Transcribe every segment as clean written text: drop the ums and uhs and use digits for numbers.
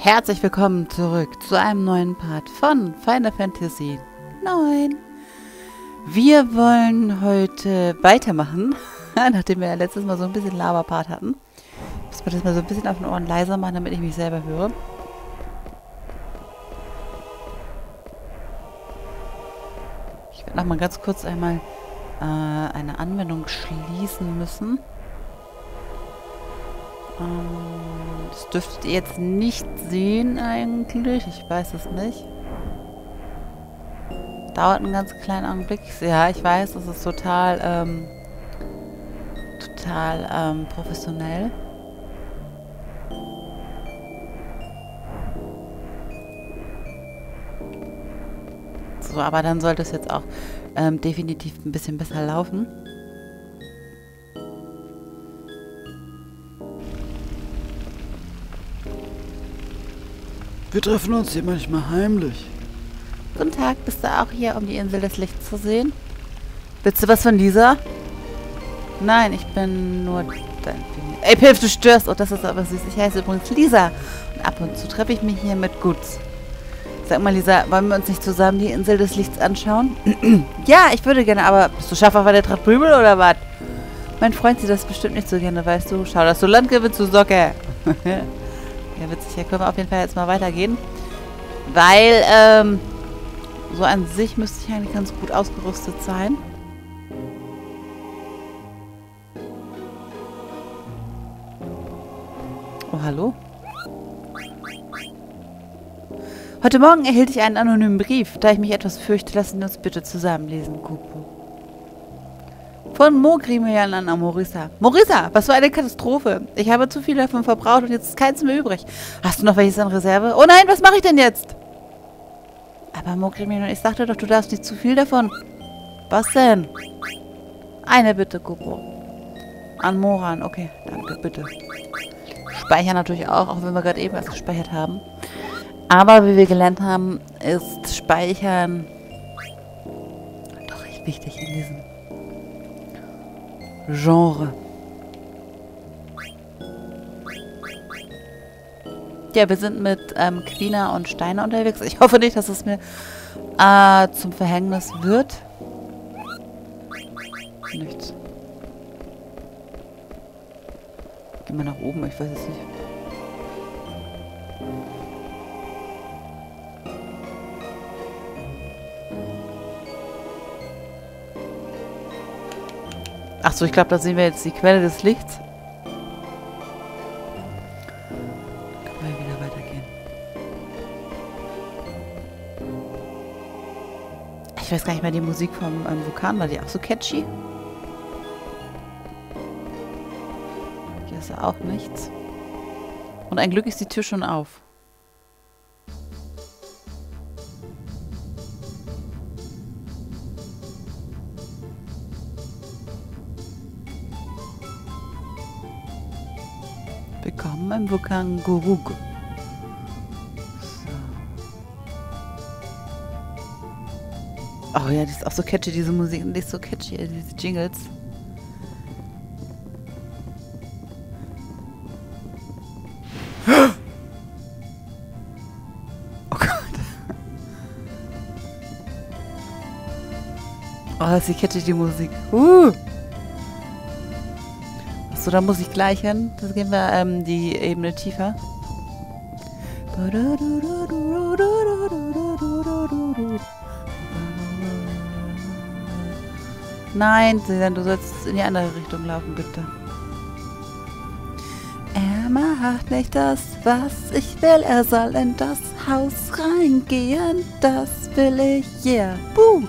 Herzlich willkommen zurück zu einem neuen Part von Final Fantasy 9. Wir wollen heute weitermachen, nachdem wir ja letztes Mal so ein bisschen Lava-Part hatten. Muss man das mal so ein bisschen auf den Ohren leiser machen, damit ich mich selber höre. Ich werde noch mal ganz kurz einmal eine Anwendung schließen müssen. Das dürftet ihr jetzt nicht sehen eigentlich. Ich weiß es nicht. Dauert einen ganz kleinen Augenblick. Ja, ich weiß, das ist total professionell. So, aber dann sollte es jetzt auch definitiv ein bisschen besser laufen. Wir treffen uns hier manchmal heimlich. Guten Tag, bist du auch hier, um die Insel des Lichts zu sehen? Willst du was von Lisa? Nein, ich bin nur dein... Ey, Pilf, du störst! Oh, das ist aber süß. Ich heiße übrigens Lisa. Und ab und zu treffe ich mich hier mit Guts. Sag mal, Lisa, wollen wir uns nicht zusammen die Insel des Lichts anschauen? Ja, ich würde gerne, aber bist du scharf auf eine Tracht Prügel oder was? Mein Freund sieht das bestimmt nicht so gerne, weißt du. Schau, dass du Land gewinnst, du Socke. Ja, witzig. Hier können wir auf jeden Fall jetzt mal weitergehen. Weil, so an sich müsste ich eigentlich ganz gut ausgerüstet sein. Oh, hallo? Heute Morgen erhielt ich einen anonymen Brief. Da ich mich etwas fürchte, lassen wir uns bitte zusammenlesen, Kupo. Von Mogrimian an Morissa. Morissa, was für eine Katastrophe. Ich habe zu viel davon verbraucht und jetzt ist keins mehr übrig. Hast du noch welches in Reserve? Oh nein, was mache ich denn jetzt? Aber Mogrimian, ich sagte doch, du darfst nicht zu viel davon. Was denn? Eine Bitte, Kupo. An Moran, okay, danke, bitte. Speichern natürlich auch wenn wir gerade eben was gespeichert haben. Aber wie wir gelernt haben, ist Speichern doch recht wichtig in diesem Genre. Ja, wir sind mit Quina und Steiner unterwegs. Ich hoffe nicht, dass es mir zum Verhängnis wird. Nichts. Gehen wir nach oben, ich weiß es nicht. Achso, ich glaube, da sehen wir jetzt die Quelle des Lichts. Können wir wieder weitergehen. Ich weiß gar nicht mehr, die Musik vom Vulkan, war die auch so catchy? Hier ist ja auch nichts. Und ein Glück ist die Tür schon auf. Willkommen im Vulkan Gurug. So. Oh ja, die ist auch so catchy, diese Musik. Die ist so catchy, diese Jingles. Oh Gott. Oh, ist die catchy, die Musik. So, da muss ich gleich hin. Das gehen wir die Ebene tiefer. Nein, du sollst in die andere Richtung laufen, bitte. Er macht nicht das, was ich will. Er soll in das Haus reingehen. Das will ich, yeah. Boom.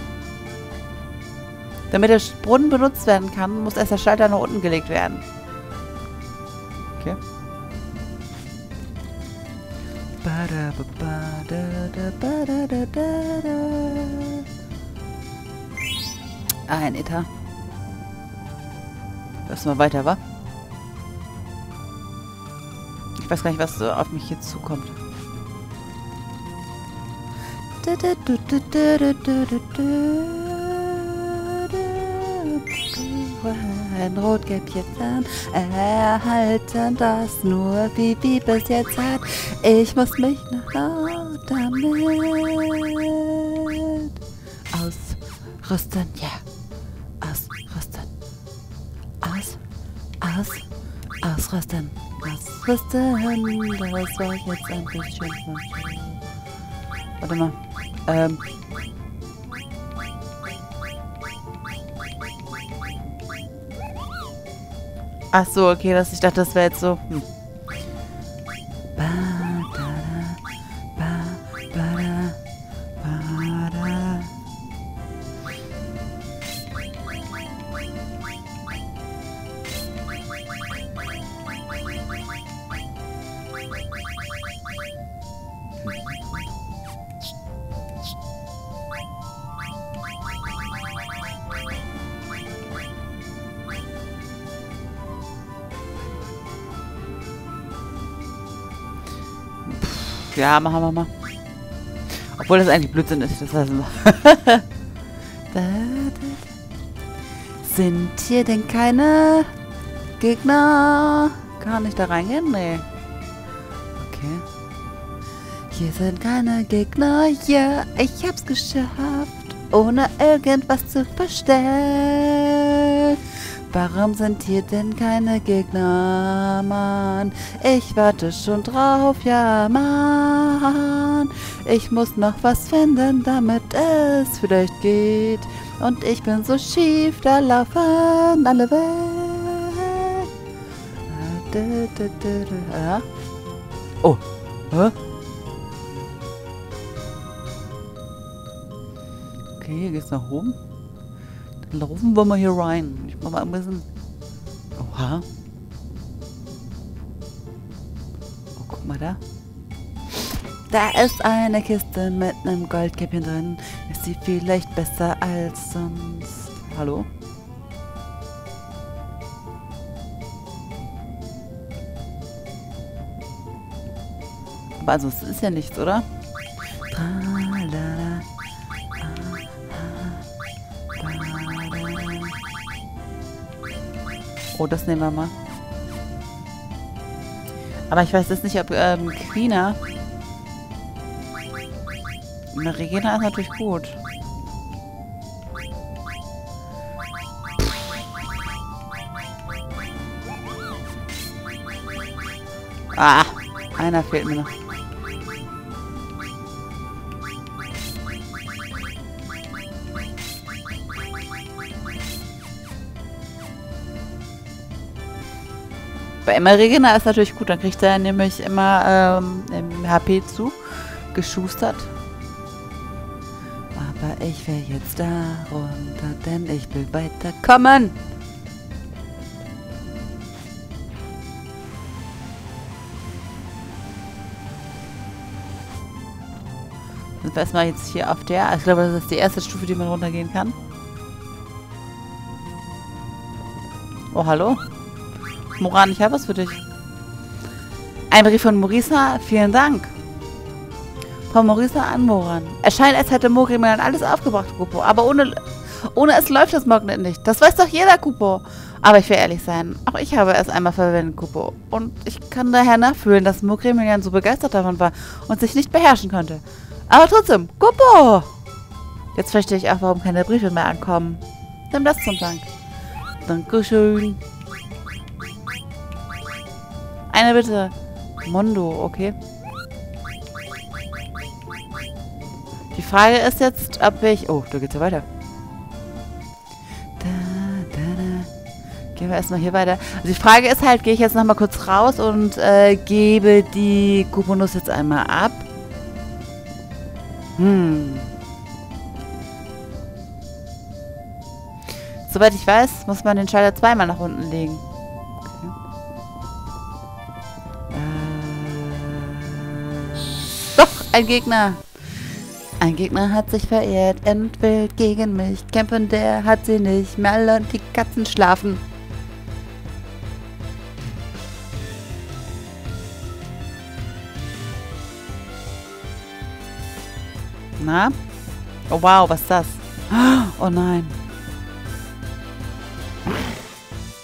Damit der Brunnen benutzt werden kann, muss erst der Schalter nach unten gelegt werden. Okay. Ein Ether. Lass mal weiter, wa? Ich weiß gar nicht, was so auf mich hier zukommt. ein Rotkäppchen erhalten, das nur Bibi bis jetzt hat. Ich muss mich noch damit ausrüsten. Ja, ausrüsten. Ausrüsten. Ausrüsten. Das war jetzt ein bisschen... Warte mal. Ach so, okay, ich dachte, das wäre jetzt so. Ja, machen wir mal. Obwohl das eigentlich Blödsinn ist, das lassen wir. Sind hier denn keine Gegner? Kann ich da reingehen? Nee. Okay. Hier sind keine Gegner. Ja, ich hab's geschafft, ohne irgendwas zu verstellen. Warum sind hier denn keine Gegner, Mann? Ich warte schon drauf, ja, Mann. Ich muss noch was finden, damit es vielleicht geht. Und ich bin so schief, da laufen alle weg. Oh, hä? Okay, hier geht's nach oben. Dann laufen wir mal hier rein. Ich mach mal ein bisschen... Oha. Oh, guck mal da. Da ist eine Kiste mit einem Goldkäppchen drin. Ist sie vielleicht besser als sonst? Hallo? Aber also, es ist ja nichts, oder? Tralala. Oh, das nehmen wir mal. Aber ich weiß jetzt nicht, ob Quina... Regina ist natürlich gut. Ah, einer fehlt mir noch. Bei Emma Regina ist natürlich gut, dann kriegt er nämlich immer HP zu, geschustert. Aber ich will jetzt da runter, denn ich will weiterkommen. Sind wir erstmal jetzt hier auf der, ich glaube, das ist die erste Stufe, die man runtergehen kann. Oh, hallo? Moran, ich habe was für dich. Ein Brief von Morisa, vielen Dank. Von Morisa an Moran. Es scheint, als hätte Mogriman alles aufgebracht, Kupo. Aber ohne es läuft das Magnet nicht. Das weiß doch jeder, Kupo. Aber ich will ehrlich sein. Auch ich habe es einmal verwendet, Kupo. Und ich kann daher nachfühlen, dass Mogriman so begeistert davon war und sich nicht beherrschen konnte. Aber trotzdem, Kupo! Jetzt verstehe ich auch, warum keine Briefe mehr ankommen. Nimm das zum Dank. Dankeschön. Eine Bitte. Mondo, okay. Die Frage ist jetzt, ob ich... Oh, da geht's ja weiter. Gehen wir erstmal hier weiter. Also die Frage ist halt, gehe ich jetzt nochmal kurz raus und gebe die Kuponuss jetzt einmal ab. Soweit ich weiß, muss man den Schalter zweimal nach unten legen. Doch, ein Gegner. Ein Gegner hat sich verirrt, entwillt gegen mich. Kämpfen, der hat sie nicht mehr und die Katzen schlafen. Na? Oh wow, was ist das? Oh nein.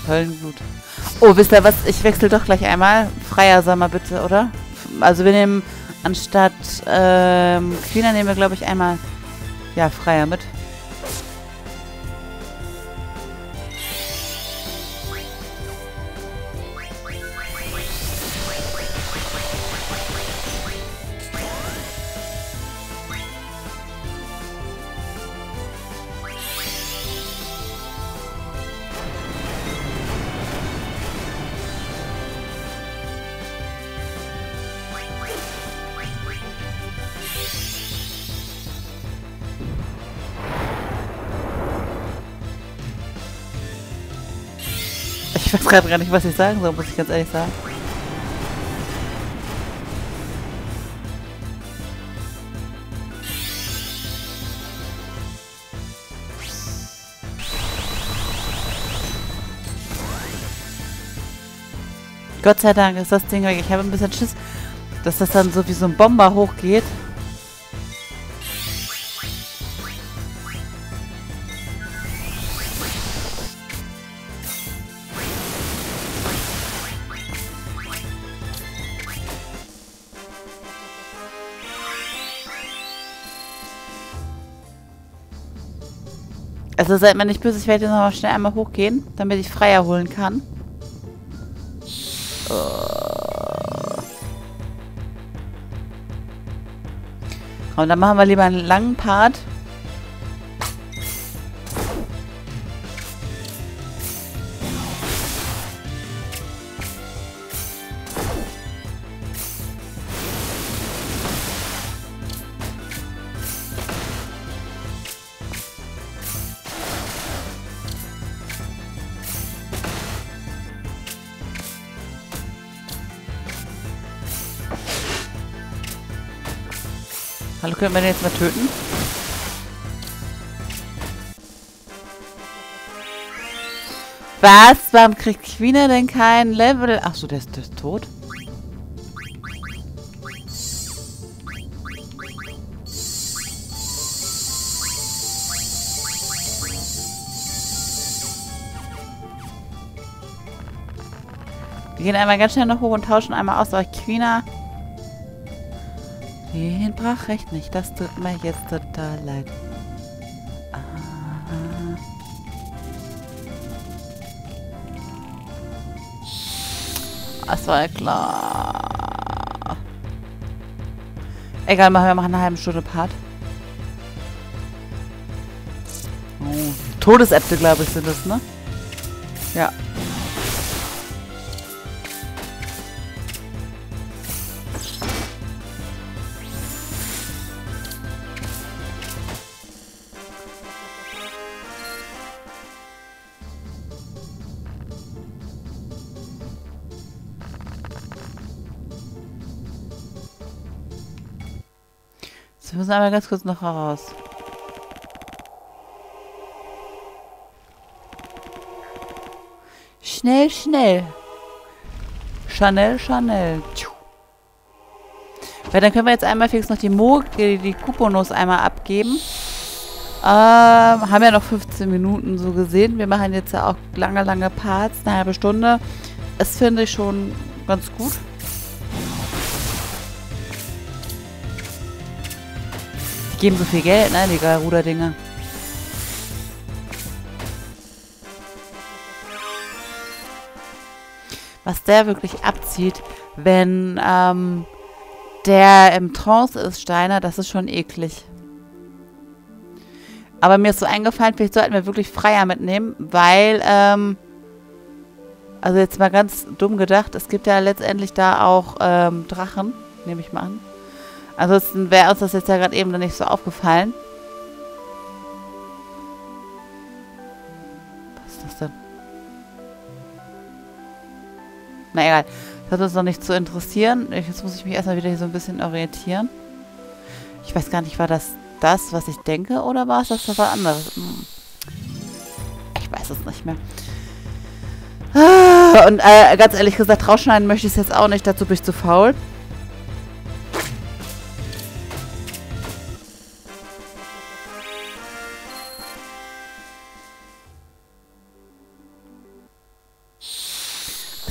Höllenblut. Oh, wisst ihr was? Ich wechsle doch gleich einmal. Freier Sommer bitte, oder? Also wir nehmen anstatt Quina nehmen wir, glaube ich, einmal ja, Freier mit. Ich weiß gerade gar nicht, was ich sagen soll, muss ich ganz ehrlich sagen. Gott sei Dank ist das Ding weg. Ich habe ein bisschen Schiss, dass das dann so wie so ein Bomber hochgeht. Also seid mir nicht böse, ich werde jetzt nochmal schnell einmal hochgehen, damit ich Freier holen kann. Und dann machen wir lieber einen langen Part. Hallo, können wir den jetzt mal töten? Was? Warum kriegt Quina denn kein Level? Achso, der ist tot. Wir gehen einmal ganz schnell noch hoch und tauschen einmal aus, aber Quina... Den brach recht nicht. Das tut mir jetzt total leid. Das war ja klar. Egal, wir machen eine halbe Stunde Part. Oh, Todesäpfel, glaube ich, sind das, ne? Ja. Wir müssen aber ganz kurz noch raus. Schnell, schnell. Chanel, Chanel. Weil dann können wir jetzt einmal fix noch die Kuponos einmal abgeben. Haben ja noch 15 Minuten so gesehen. Wir machen jetzt ja auch lange Parts, eine halbe Stunde. Das finde ich schon ganz gut. Die geben so viel Geld, ne, die Garuda-Dinger. Was der wirklich abzieht, wenn der im Trance ist, Steiner, das ist schon eklig. Aber mir ist so eingefallen, vielleicht sollten wir wirklich Freier mitnehmen, weil, also jetzt mal ganz dumm gedacht, es gibt ja letztendlich da auch Drachen, nehme ich mal an. Ansonsten wäre uns das jetzt ja gerade eben noch nicht so aufgefallen. Was ist das denn? Na egal. Das hat uns noch nicht zu interessieren. Jetzt muss ich mich erstmal wieder hier so ein bisschen orientieren. Ich weiß gar nicht, war das, was ich denke, oder war es das was anderes? Ich weiß es nicht mehr. Und ganz ehrlich gesagt, rausschneiden möchte ich es jetzt auch nicht. Dazu bin ich zu faul.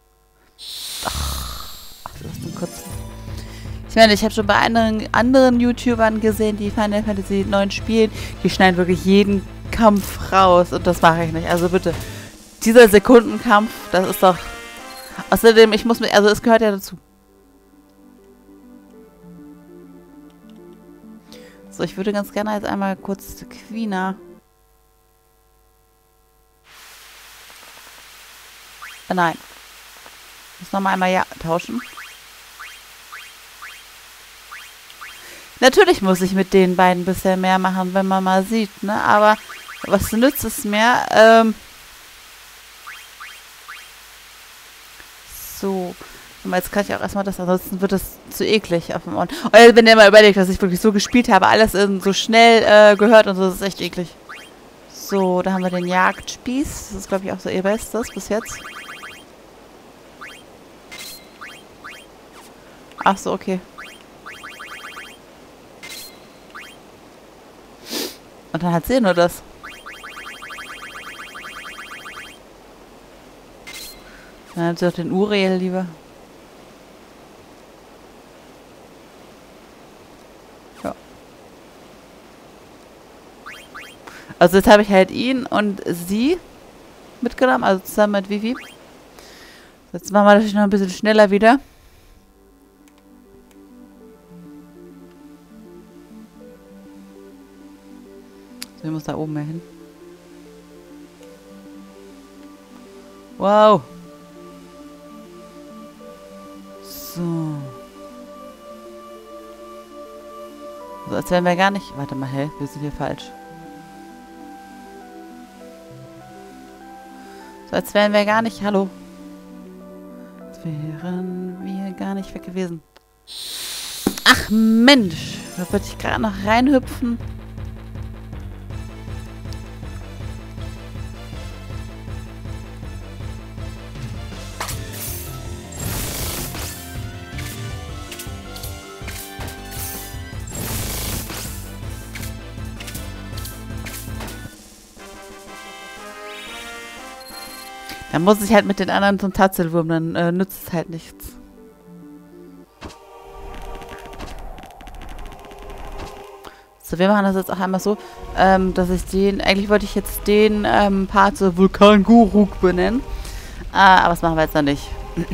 Ach, das ist ein kurz. Ich meine, ich habe schon bei anderen YouTubern gesehen, die Final Fantasy 9 spielen. Die schneiden wirklich jeden Kampf raus. Und das mache ich nicht. Also bitte. Dieser Sekundenkampf, das ist doch... Außerdem, ich muss mir... Also es gehört ja dazu. So, ich würde ganz gerne jetzt einmal kurz Quina... Nein. Ich muss nochmal einmal ja tauschen. Natürlich muss ich mit den beiden ein bisschen mehr machen, wenn man mal sieht, ne? Aber was nützt es mir? So. Aber jetzt kann ich auch erstmal das, ansonsten wird das zu eklig auf dem Ohren. Und wenn ihr mal überlegt, dass ich wirklich so gespielt habe, alles so schnell gehört und so, das ist echt eklig. So, da haben wir den Jagdspieß. Das ist, glaube ich, auch so ihr Bestes bis jetzt. Ach so, okay. Und dann hat sie nur das. Dann hat sie doch den Uriel lieber. Ja. Also jetzt habe ich halt ihn und sie mitgenommen, also zusammen mit Vivi. Jetzt machen wir natürlich noch ein bisschen schneller wieder. So, ich muss da oben mehr hin. Wow. So. So, als wären wir gar nicht... Warte mal, hä? Wir sind hier falsch. So, als wären wir gar nicht... Hallo. Als wären wir gar nicht weg gewesen. Ach, Mensch. Da wollte ich gerade noch reinhüpfen. Dann muss ich halt mit den anderen zum Tatzelwurm, dann nützt es halt nichts. So, wir machen das jetzt auch einmal so, dass ich den, eigentlich wollte ich jetzt den Part so Vulkan-Guruk benennen. Aber das machen wir jetzt noch nicht.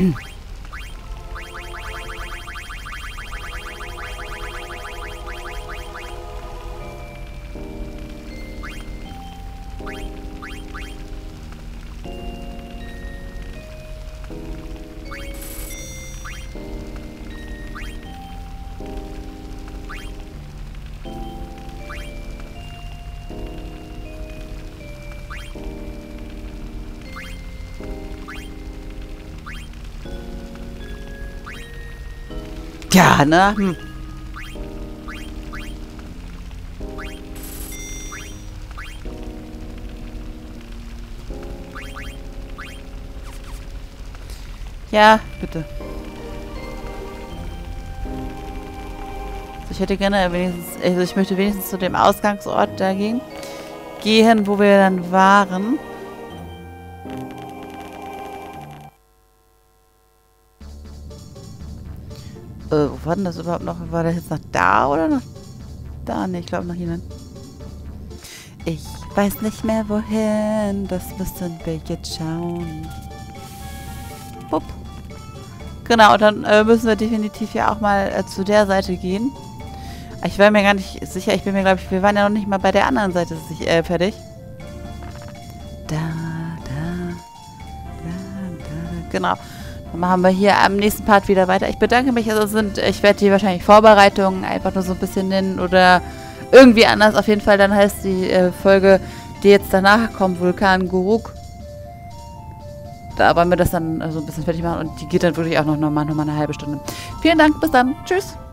Ja, ne? Ja, bitte. Also ich hätte gerne wenigstens, also ich möchte wenigstens zu dem Ausgangsort da gehen, wo wir dann waren. Wo war denn das überhaupt noch? War das jetzt noch da oder noch da? Ne, ich glaube noch hinein. Ich weiß nicht mehr wohin. Das müssen wir jetzt schauen. Bup. Genau, und dann müssen wir definitiv ja auch mal zu der Seite gehen. Ich war mir gar nicht sicher. Ich bin mir, glaube ich, wir waren ja noch nicht mal bei der anderen Seite fertig. Genau. Dann machen wir hier am nächsten Part wieder weiter. Ich bedanke mich. Also ich werde die wahrscheinlich Vorbereitungen einfach nur so ein bisschen nennen oder irgendwie anders. Auf jeden Fall dann heißt die Folge, die jetzt danach kommt, Vulkan-Guruk. Da wollen wir das dann so ein bisschen fertig machen und die geht dann wirklich auch noch mal eine halbe Stunde. Vielen Dank, bis dann. Tschüss.